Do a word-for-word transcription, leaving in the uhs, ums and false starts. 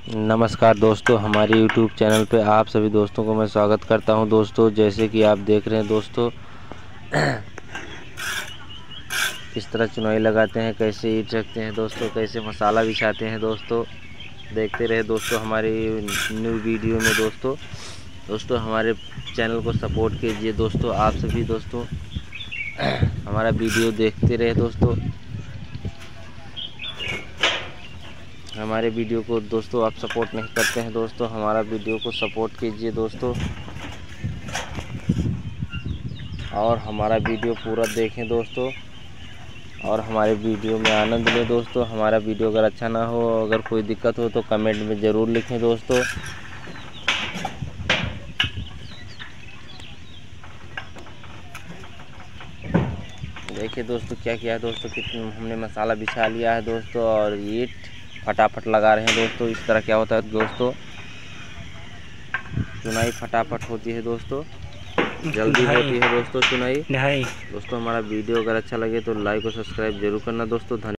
नमस्कार दोस्तों, हमारे यूट्यूब चैनल पे आप सभी दोस्तों को मैं स्वागत करता हूं। दोस्तों जैसे कि आप देख रहे हैं दोस्तों किस तरह चुनाई लगाते हैं, कैसे ईंट रखते हैं दोस्तों, कैसे मसाला बिछाते हैं दोस्तों। देखते रहे दोस्तों हमारी न्यू वीडियो में। दोस्तों दोस्तों हमारे चैनल को सपोर्ट कीजिए दोस्तों। आप सभी दोस्तों हमारा वीडियो देखते रहे दोस्तों। हमारे वीडियो को दोस्तों आप सपोर्ट नहीं करते हैं दोस्तों, हमारा वीडियो को सपोर्ट कीजिए दोस्तों और हमारा वीडियो पूरा देखें दोस्तों और हमारे वीडियो में आनंद लें दोस्तों। हमारा वीडियो अगर अच्छा ना हो, अगर कोई दिक्कत हो तो कमेंट में ज़रूर लिखें दोस्तों। देखिए दोस्तों क्या किया है दोस्तों, कितने हमने मसाला बिछा लिया है दोस्तों और ईंट फटाफट लगा रहे हैं दोस्तों। इस तरह क्या होता है दोस्तों, चुनाई फटाफट होती है दोस्तों, जल्दी होती है दोस्तों चुनाई। दोस्तों हमारा वीडियो अगर अच्छा लगे तो लाइक और सब्सक्राइब जरूर करना दोस्तों। धन्यवाद।